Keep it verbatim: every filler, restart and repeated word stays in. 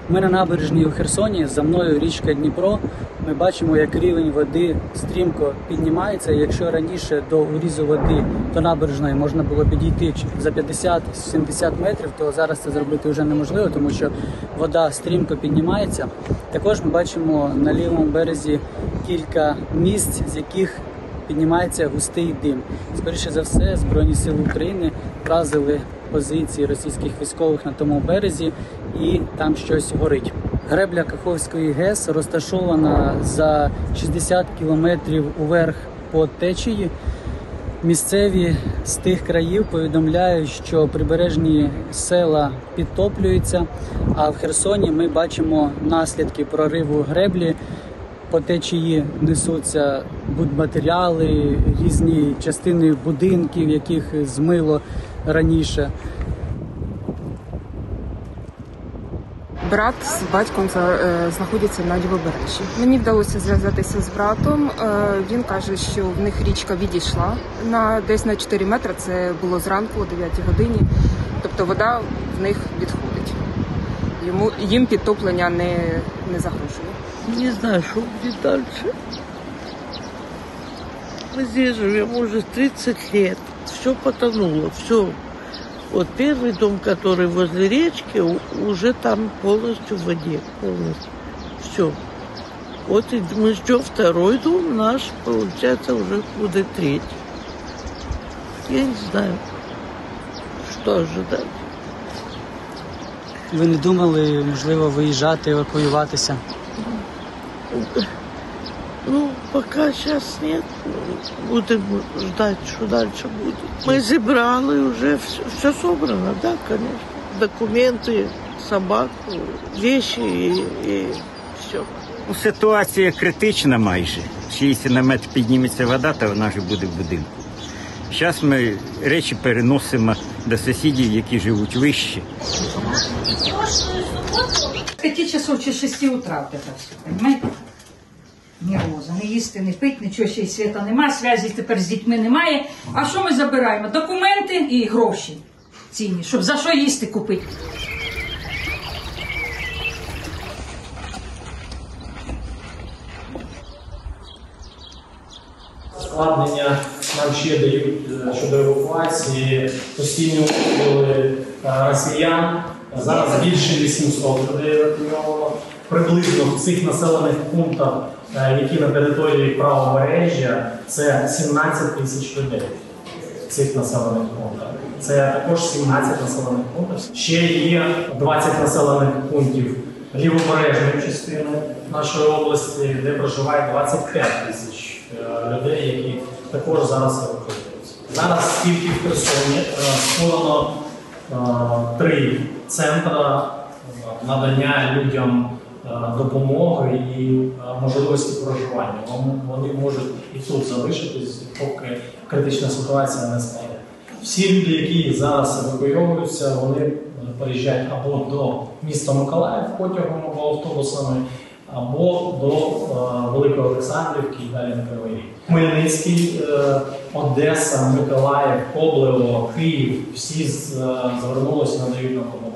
Ми на набережній у Херсоні, за мною річка Дніпро. Ми бачимо, як рівень води стрімко піднімається. Якщо раніше до урізу води до набережної можна було підійти за п'ятдесят-сімдесят метрів, то зараз це зробити вже неможливо, тому що вода стрімко піднімається. Також ми бачимо на лівому березі кілька місць, з яких піднімається густий дим. Скоріше за все, Збройні сили України вразили позиції російських військових на тому березі і там щось горить. Гребля Каховської ГЕС розташована за шістдесят кілометрів уверх по течії. Місцеві з тих країв повідомляють, що прибережні села підтоплюються, а в Херсоні ми бачимо наслідки прориву греблі. По течії несуться будматеріали, різні частини будинків, яких змило раніше. Брат з батьком знаходяться на Лівобережжі. Мені вдалося зв'язатися з братом. Він каже, що в них річка відійшла на десь на чотири метри. Це було зранку о дев'ятій годині. Тобто вода в них відходить. Йому, їм підтоплення не, не загрожує. Не знаю, что будет дальше. Мы здесь живем уже тридцать лет. Все потонуло, все. Вот первый дом, который возле речки, уже там полностью в воде. Полностью. Все. Вот и мы ждем второй дом наш, получается, уже будет третий. Я не знаю, что ожидать. Ви не думали, можливо, виїжджати, евакуюватися? Ну, пока сейчас нет. Будем ждать, что дальше будет. Мы забрали уже, все, все собрано, да, конечно. Документы, собаку, вещи и, и все. Ситуація критична майже. Ще якщо на метр підніметься вода, то вона вже буде в будинку. Зараз ми речі переносимо до сусідів, які живуть вище. С пяти часов чи шести утра вот это все, понимаете? Нервоза, не їсти, не пити, нічого ще й світа немає, зв'язі тепер з дітьми немає. А що ми забираємо? Документи і гроші цінні, щоб за що їсти купити. Складнення нам ще дають щодо евакуації, постійні обстріли росіян. Зараз більше вісімсот людей евакуйовано. Приблизно в цих населених пунктах, які на території правобережжя, це сімнадцять тисяч людей. В цих населених пунктах. Це також сімнадцять населених пунктів. Ще є двадцять населених пунктів лівобережної частини нашої області, де проживає двадцять п'ять тисяч людей, які також зараз евакуюються. Зараз тільки в Херсоні створено три центри надання людям допомоги і можливості проживання. Вони можуть і тут залишитись, поки критична ситуація не стане. Всі люди, які зараз евакуйовуються, вони переїжджають або до міста Миколаїв потягом або автобусами, або до е, Великої Олександрівки і далі на Кривий Ріг. Хмельницький, е, Одеса, Миколаїв, Коблево, Київ – всі з, е, звернулися, надають допомогу.